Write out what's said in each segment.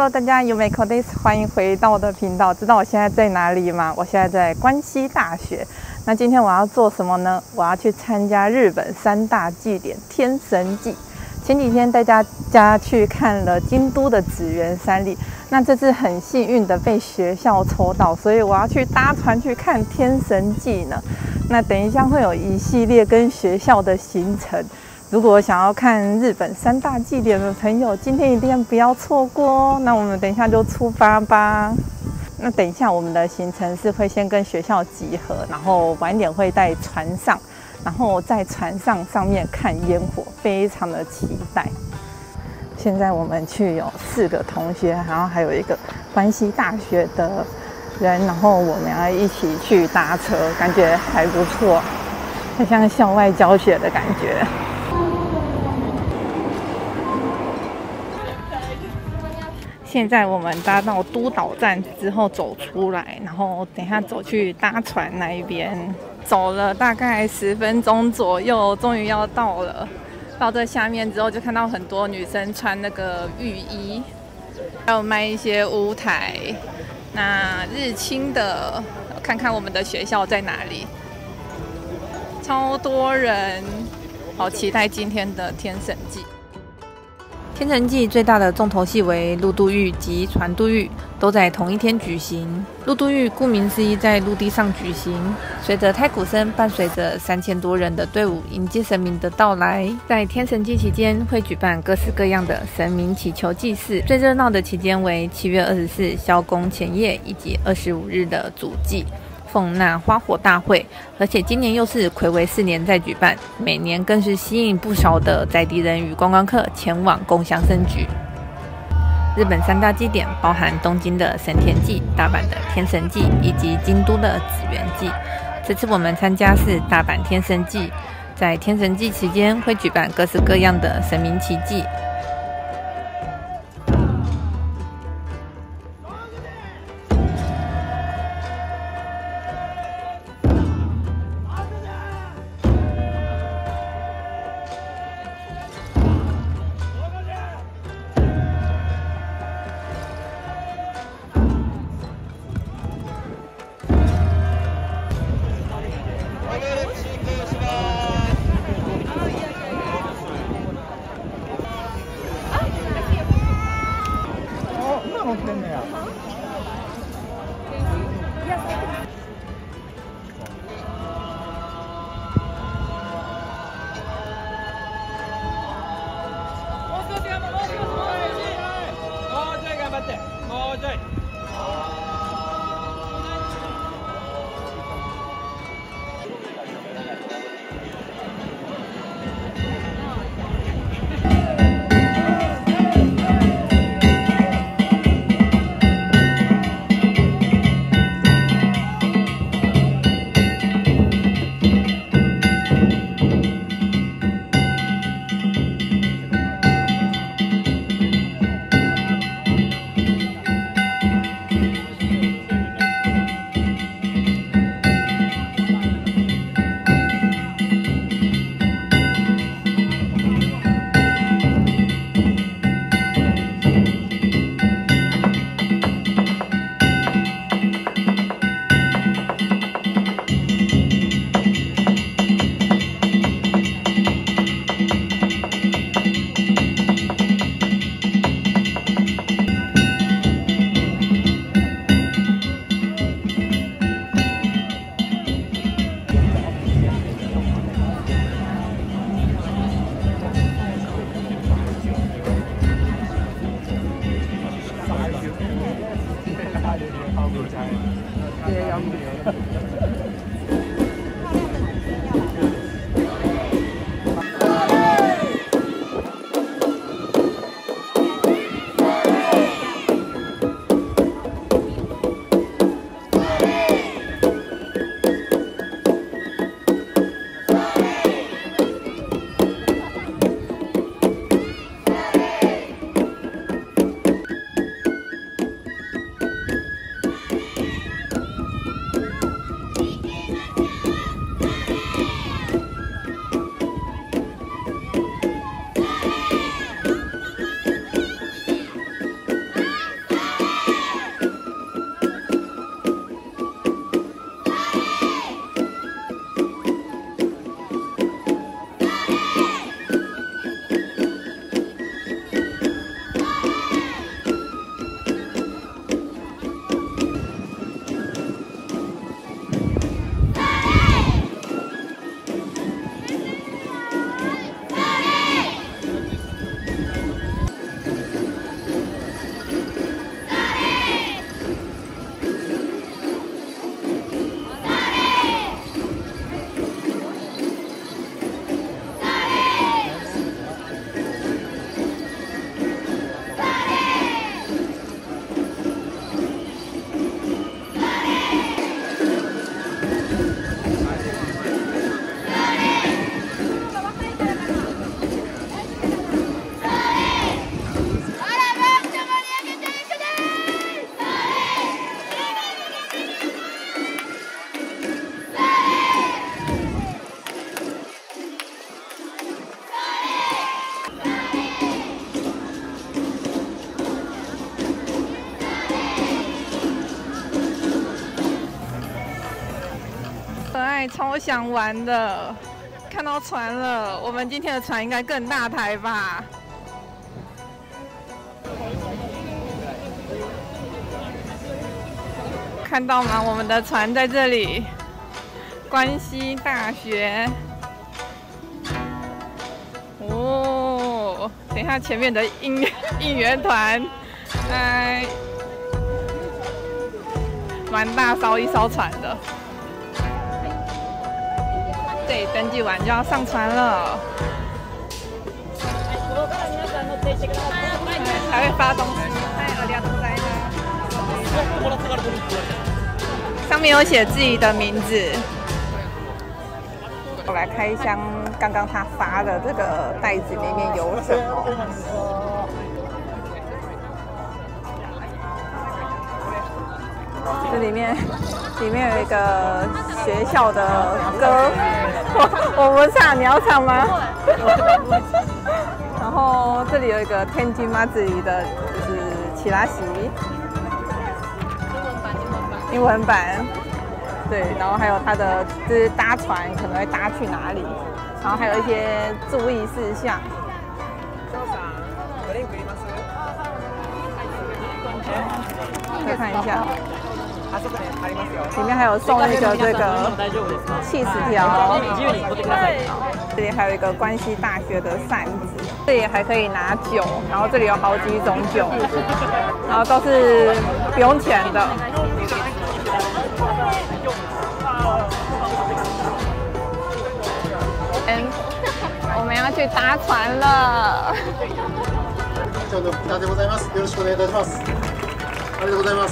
Hello， 大家有没口 days， 欢迎回到我的频道。知道我现在在哪里吗？我现在在关西大学。那今天我要做什么呢？我要去参加日本3大祭典天神祭。前几天带大家去看了京都的紫园山里，那这次很幸运的被学校抽到，所以我要去搭船去看天神祭呢。那等一下会有一系列跟学校的行程。如果想要看日本3大祭典的朋友，今天一定不要错过哦。那我们等一下就出发吧。那等一下我们的行程是会先跟学校集合，然后晚点会在船上，然后在船上面看烟火，非常的期待。现在我们去有4个同学，然后还有一个关西大学的人，然后我们要一起去搭车，感觉还不错，很像校外教学的感觉。现在我们搭到都岛站之后走出来，然后等一下走去搭船那一边，走了大概10分钟左右，终于要到了。到这下面之后，就看到很多女生穿那个浴衣，还有卖一些舞台。那日清的，看看我们的学校在哪里，超多人，好期待今天的天神祭。天神祭最大的重头戏为陆渡御及船渡御，都在同一天举行。陆渡御顾名思义，在陆地上举行，随着太鼓声，伴随着3000多人的队伍迎接神明的到来。在天神祭期间，会举办各式各样的神明祈求祭祀，最热闹的期间为7月24宵公前夜以及25日的主祭。奉纳花火大会，而且今年又是睽违4年再举办，每年更是吸引不少的在地人与观光客前往共襄盛举。日本3大祭典包含东京的神田祭、大阪的天神祭以及京都的紫园祭。这次我们参加是大阪天神祭，在天神祭期间会举办各式各样的神明奇祭。 超想玩的，看到船了。我们今天的船应该更大台吧？看到吗？我们的船在这里，关西大学。哦，等一下前面的应援团，哎，蛮大艘一艘船的。对，登记完就要上船了。还会发东西。上面有写自己的名字。我来开箱，刚刚他发的这个袋子里面有什么？这里面有一个学校的歌，我不唱，你要唱吗？然后这里有一个天津妈子里的，就是起拉席，英文版，对，然后还有它的就是搭船可能会搭去哪里，然后还有一些注意事项。再看一下。里面还有送一个这个起司条，这里还有一个关西大学的扇子，这里还可以拿酒，然后这里有好几种酒，然后都是不用钱的。我们要去搭船了。以上の船でございます。よろしくお願いいたします。ありがとうございます。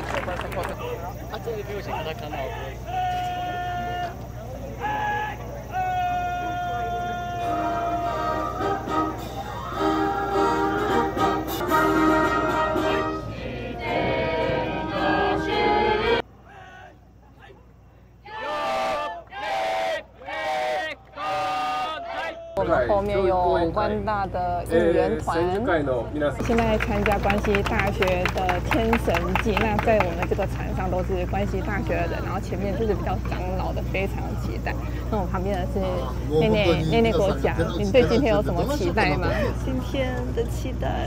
我们后面有万大的应援团，现在参加关西大学的天神祭。那在我们这个船上都是关西大学的人，然后前面就是比较长老的，非常期待。那我旁边的是内内给我讲，你对今天有什么期待吗？ 今天的期待，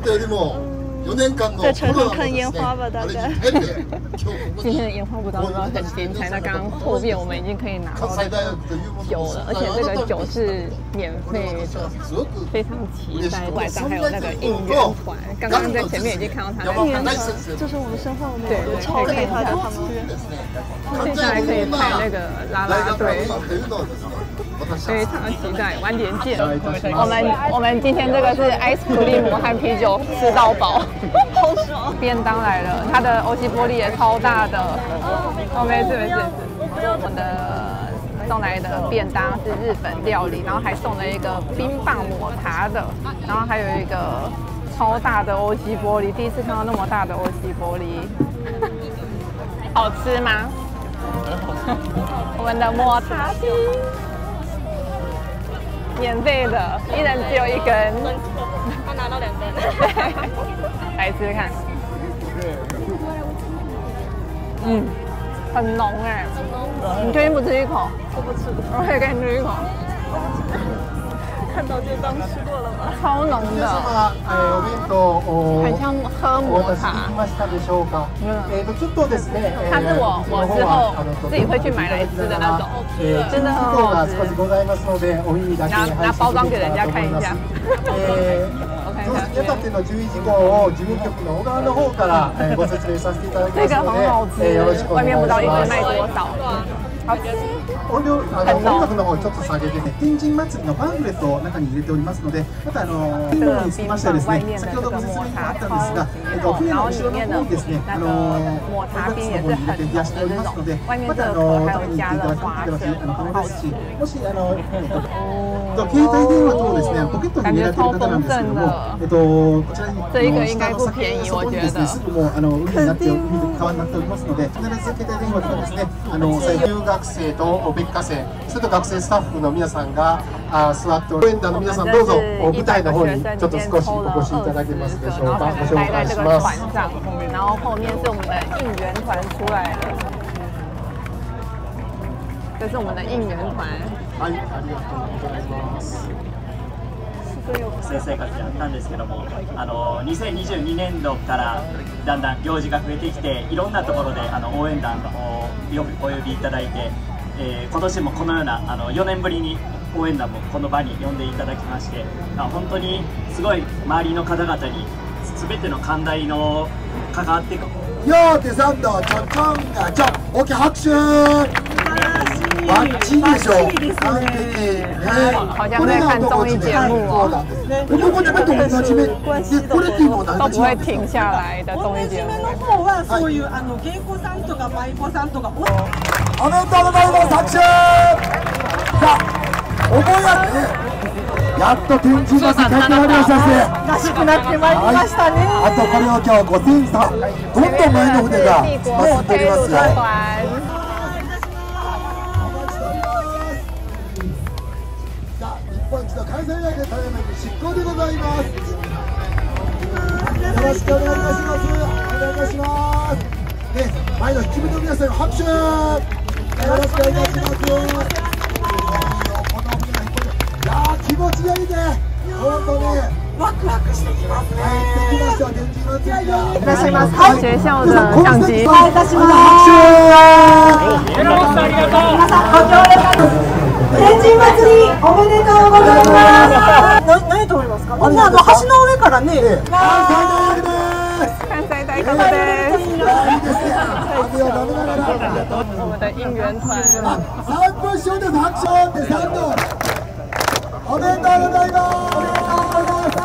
在船上看烟花吧，大概。 今天的烟花不知道很精彩。那刚刚后面我们已经可以拿到那个酒了，而且这个酒是免费的，非常期待。晚上还有那个应援团，刚刚在前面已经看到他们。 应援团就是我们身后吗？ 对， 超厉害的他们。 现在还可以拍那个啦啦队。非常期待，晚点见。我们今天这个是 ice cream 和啤酒吃到饱， 好爽！ 便当来了，它的欧西玻璃也超大的。哦，没事没事。我们的送来的便当是日本料理，然后还送了一个冰棒抹茶的，然后还有一个超大的欧西玻璃，第一次看到那么大的欧西玻璃。好吃吗？我们的抹茶冰。免费的，一人只有一根。 他拿到2根。 来吃吃看。嗯，很浓哎。你确定不吃一口？ 我不吃。 我可以给你吃一口。 看到就当吃过了吧。 超浓的。很像喝抹茶。它是我之后自己会去买来吃的那种，真的很好吃。拿包装给人家看一下。 屋立の注意事項を事務局の小川の方からご説明させていただきますので、よろしくお願いします。音楽の方ちょっと下げてね、天神祭りのパンフレットを中に入れておりますので、またにつきましてはですね、先ほどご説明があったんですが、船の後ろの方にですね、 抹茶冰也是很浓的这种，外面这个壳还有加了花生，很好吃。 もし携帯電話等ですね、ポケットに入れられている方なんですけども、こちらに这一个应该不便宜，我觉得。 すぐも海になって川になっておりますので、必ず携帯電話とかですね、留学生と別科生、それと学生スタッフの皆さんが座っており、応援団の皆さんどうぞ舞台の方にちょっと少しお越しいただけますでしょうか。ご紹介します。 然后后面是我们的应援团出来了。 这是我们的应援团。 はい、ありがとうございます。 学生生活やったんですけども、2022年度からだんだん行事が増えてきて、いろんなところで応援団をお呼びいただいて、今年もこのような4年ぶりに応援団もこの場に呼んでいただきまして、本当にすごい周りの方々に全ての寛大の関わっていく。 よーってさんだ、ちょんちょんがちょん、大きい拍手。バッチリでしょ。完璧。 好像在看综艺节目哦。 男にも同じ目。で、これっていうのは何都不会停下来的综艺节目。 の方はそういう芸妓さんとか舞妓さんとか。 おめでとうございます。拍手。さあ、お盆やね。やっと天神橋帰ってまいりましたね。 らしくなってまいりましたね。 あとこれを今日ご選手さん、どんどん前の船が進んでおりますよ。日本一の関西大学富山駅執行でございます。よろしくお願いいたします。お願いいたします。ね、前の引き船の皆さん拍手。よろしくお願いいたします。いやー気持ちがいいね。本当ね。 ワクワクしてきますね。 帰ってきました天神祭りが。 いらっしゃいます。はい。 学校的相机。 お願いいたします。 拍手。 皆さんご協力。天神祭りおめでとうございます。何と思いますか。橋の上からね。 関西大学です。我们的应援团。 3分ショーです。拍手で3分。おめでとうございます。おめでとうございます。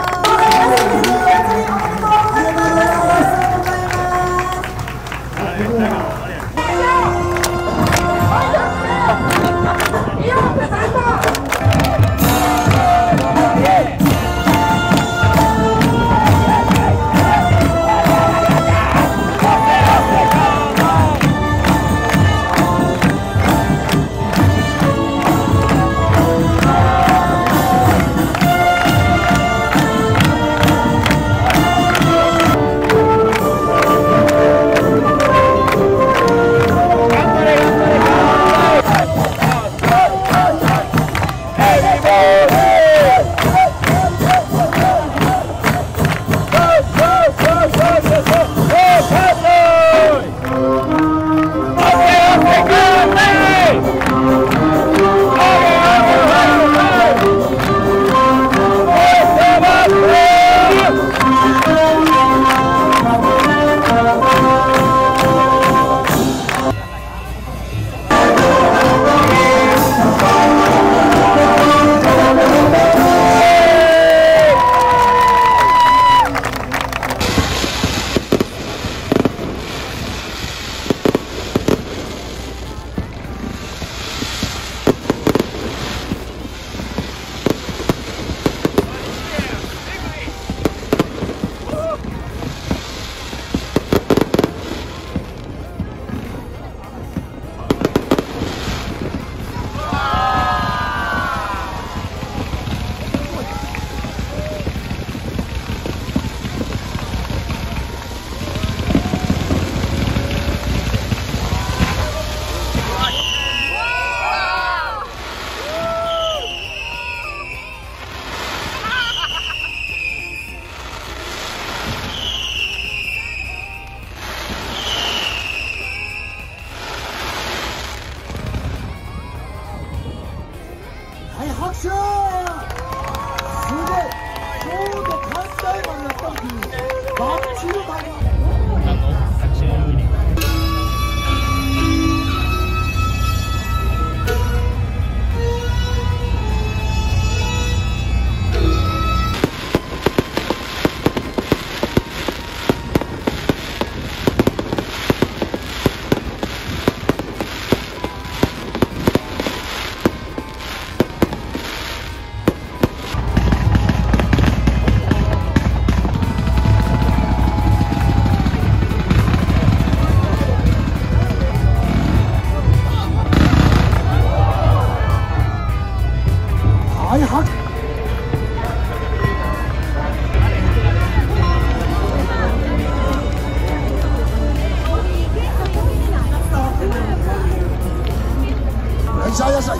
拍手。すごい。ちょうど関西マンになった時にバッチリマン。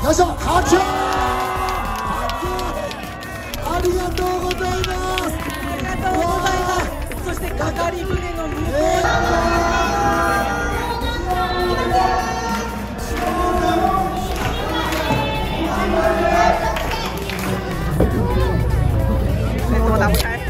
よいしょ、拍手。ありがとうございます。 ありがとうございます。そして係船の向こう。 我打不开。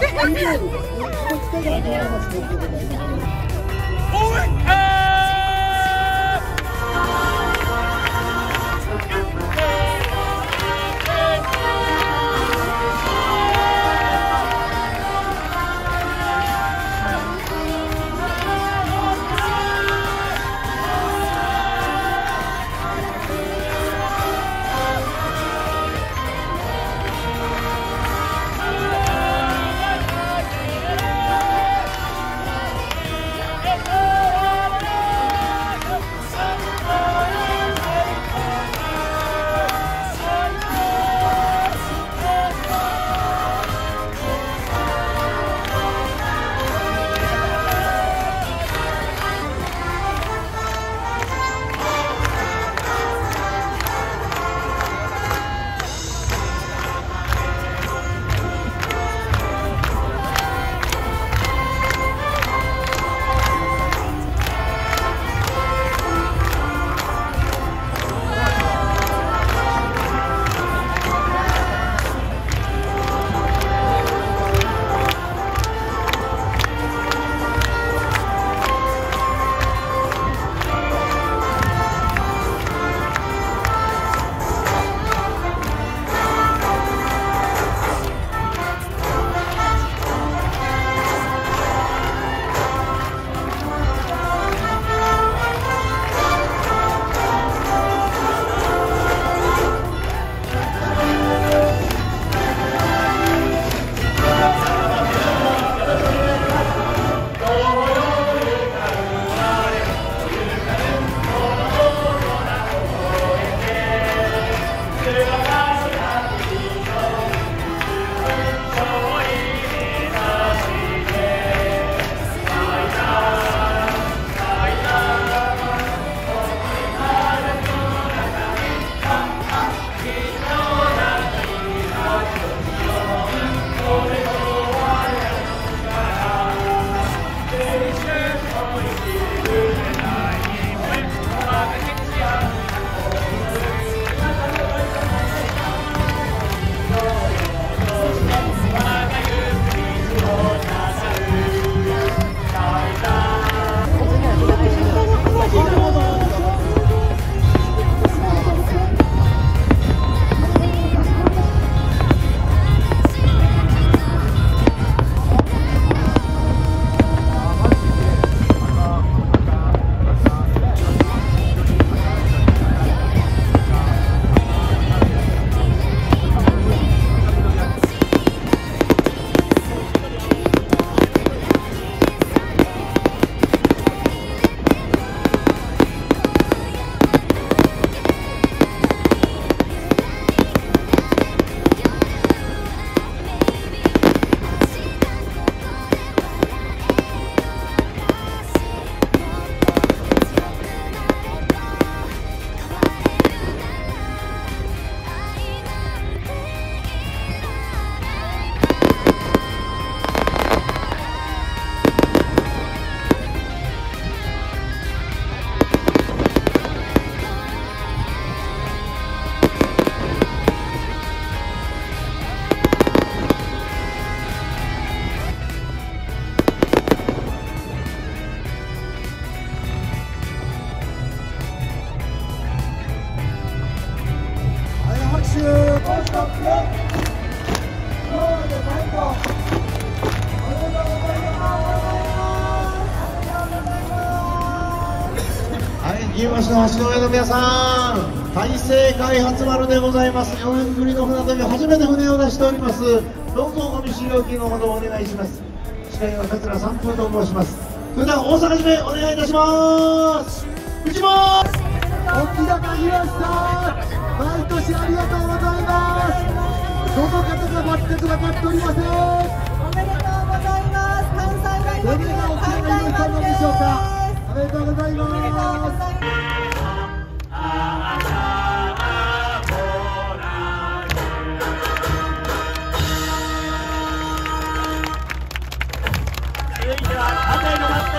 新橋の橋の上の皆さん、大成開発丸でございます。4年ぶりの船旅、初めて船を出しております。どうぞお見知りおきのほどお願いします。司会は桂三風と申します。それでは大阪締めお願いいたします。内も沖高宏さん、毎年ありがとうございます。どの方が待ってくださっておりません。 おめでとうございます。関西大学の関西大学でしょうか。 おめでとうございます。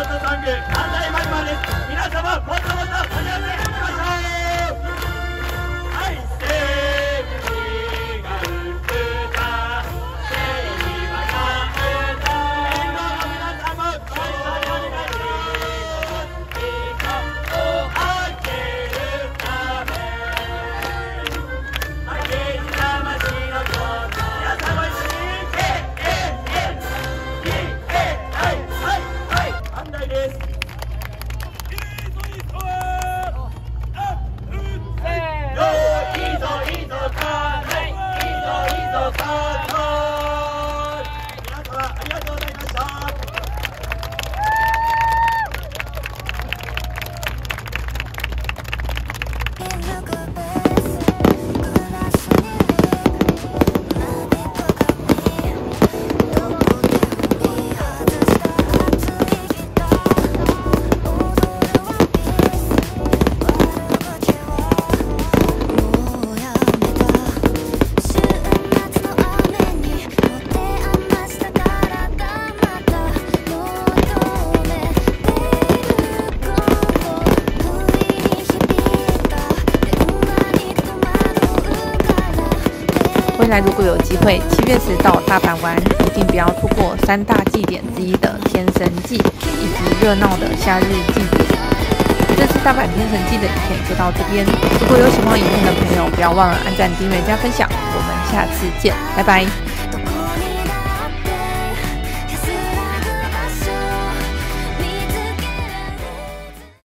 トソング関西マグマです。皆様もっともっと盛り上げていきましょう。はい、セーフにがうたセーフはがうた沿道の皆さんもご一緒にお願いします。いいかを開けるため負けず魂のこと皆さんも一緒に安大です。 未来如果有机会，7月10到大阪玩，一定不要错过3大祭典之一的天神祭，以及热闹的夏日祭典。这次大阪天神祭的影片就到这边，如果有喜欢影片的朋友，不要忘了按赞、订阅、加分享。我们下次见，拜拜。